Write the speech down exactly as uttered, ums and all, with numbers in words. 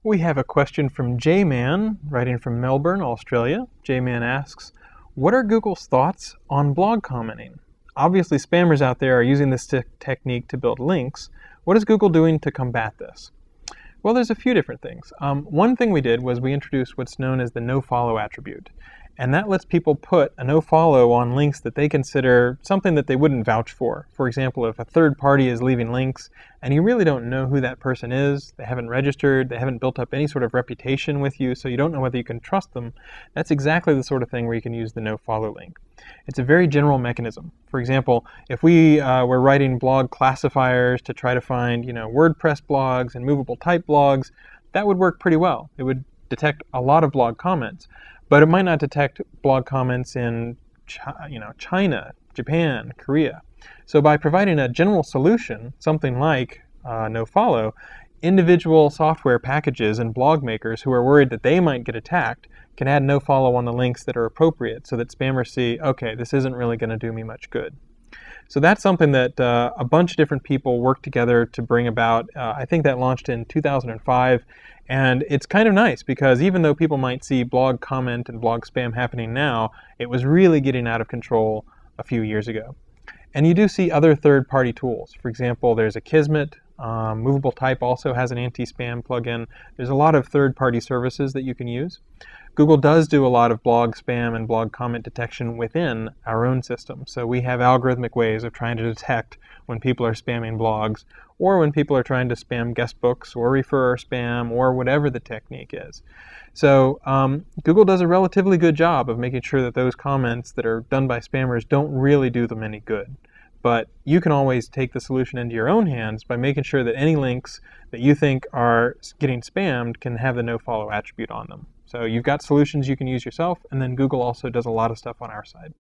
We have a question from jman, writing from Melbourne, Australia. jman asks, what are Google's thoughts on blog commenting? Obviously, spammers out there are using this te technique to build links. What is Google doing to combat this? Well, there's a few different things. Um, one thing we did was we introduced what's known as the nofollow attribute. And that lets people put a nofollow on links that they consider something that they wouldn't vouch for. For example, if a third party is leaving links and you really don't know who that person is, they haven't registered, they haven't built up any sort of reputation with you, so you don't know whether you can trust them, that's exactly the sort of thing where you can use the nofollow link. It's a very general mechanism. For example, if we uh, were writing blog classifiers to try to find, you know, WordPress blogs and movable type blogs, that would work pretty well. It would detect a lot of blog comments. But it might not detect blog comments in Chi- you know, China, Japan, Korea. So by providing a general solution, something like uh, nofollow, individual software packages and blog makers who are worried that they might get attacked can add nofollow on the links that are appropriate so that spammers see, okay, this isn't really going to do me much good. So that's something that uh, a bunch of different people worked together to bring about. Uh, I think that launched in two thousand five. And it's kind of nice because even though people might see blog comment and blog spam happening now, it was really getting out of control a few years ago. And you do see other third-party tools. For example, there's a Kismet. Um, Movable Type also has an anti-spam plugin. There's a lot of third-party services that you can use. Google does do a lot of blog spam and blog comment detection within our own system. So we have algorithmic ways of trying to detect when people are spamming blogs, or when people are trying to spam guest books or referrer spam or whatever the technique is. So um, Google does a relatively good job of making sure that those comments that are done by spammers don't really do them any good. But you can always take the solution into your own hands by making sure that any links that you think are getting spammed can have the nofollow attribute on them. So you've got solutions you can use yourself, and then Google also does a lot of stuff on our side.